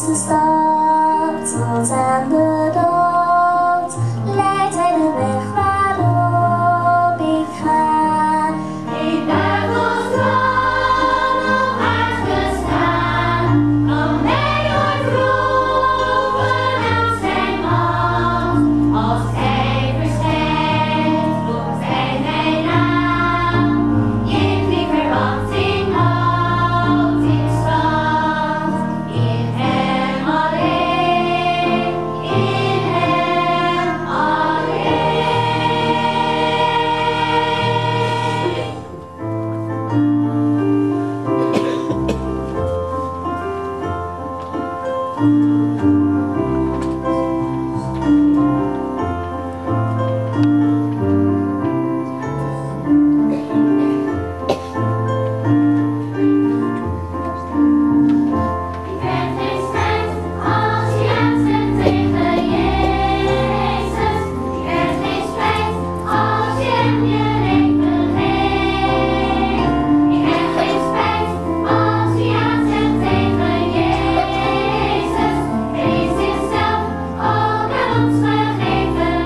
eerste stap tot aan de dood leidt hij de weg waarop ik ga. In duivels troon op aard gestaan, kan hij nooit proeven aan zijn macht. Als hij verschijnt, roept hij mijn naam. In die verwachting houd ik stand. In hem alleen, in hem alleen. Ik ben geen spijt als je aanzet tegen Jezus. Ik ben geen spijt als je hem je leven geeft. Ik ben geen spijt als je aanzet tegen Jezus. Hij is zichzelf ook aan ons gegeven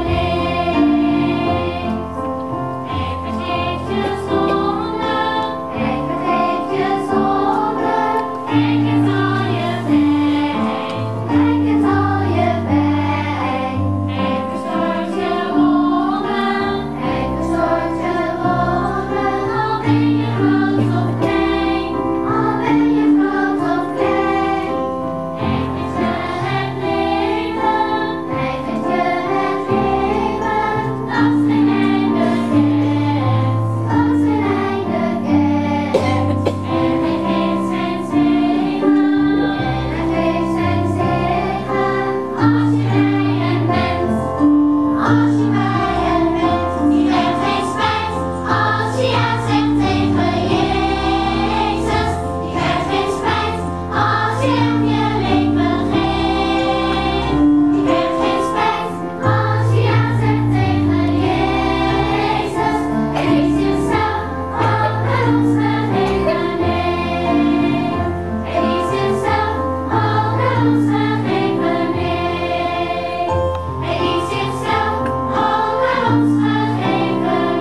heeft. Hij vergeeft je zonde, hij vergeeft je zonde. Hij kent al je pijn, hij kent al je pijn. Hij verstoort je wonden, hij verstoort je wonden. Al ben je groot of klein, al ben je groot of klein. Hij geeft je het leven, hij geeft je het leven. Dat geen einde kent, dat geen einde kent. En hij geeft zijn zegen, en hij geeft zijn zegen. Als je bij hem bent, als je bij hem bent. Je bent geen spijt als je ja zegt tegen Jezus. Je bent geen spijt als je hem je leven geeft. Je bent geen spijt als je ja zegt tegen Jezus. Hij heeft zichzelf ook aan ons gegeven heeft. Hij heeft zichzelf ook aan ons gegeven heeft. Hij heeft zichzelf ook aan ons gegeven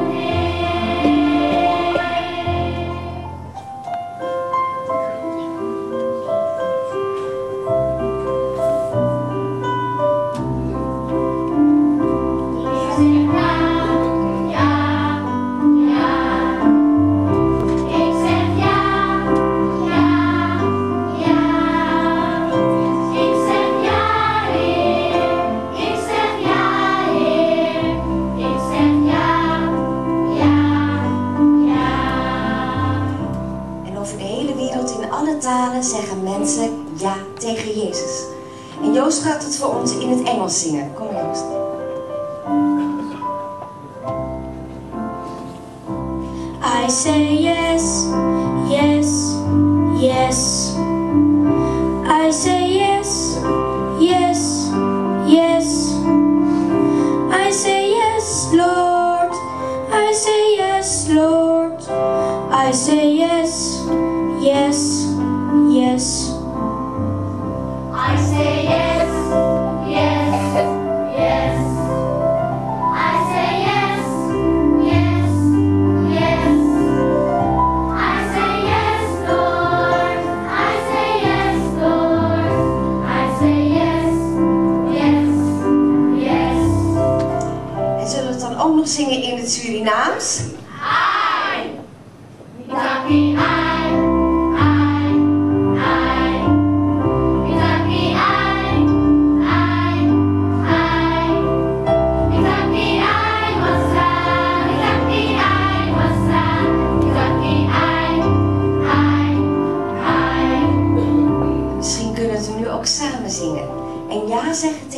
heeft. Ik zeg ja, ja, ja. Ik zeg ja, ja, ja. Ik zeg ja, Heer. Ik zeg ja, Heer. Ik zeg ja, ja, ja. En over de hele wereld in alle talen zeggen mensen ja tegen Jezus. En Joost gaat het voor ons in het Engels zingen. Kom maar, Joost. I say yes, yes, yes. I say yes, yes, yes. I say yes, Lord. I say yes, Lord. I say yes, yes, yes. I say yes, yes, yes. I say yes, yes, yes. I say yes, Lord. I say yes, Lord. I say yes, yes, yes. En zullen we het dan ook nog zingen in het Surinaams? Ai, Mitaki ai, ai, ai. Mitaki ai, ai, ai. Mitaki ai wasa, mitaki ai wasa. Mitaki ai, ai, ai. Misschien kunnen we het nu ook samen zingen. En ja zeggen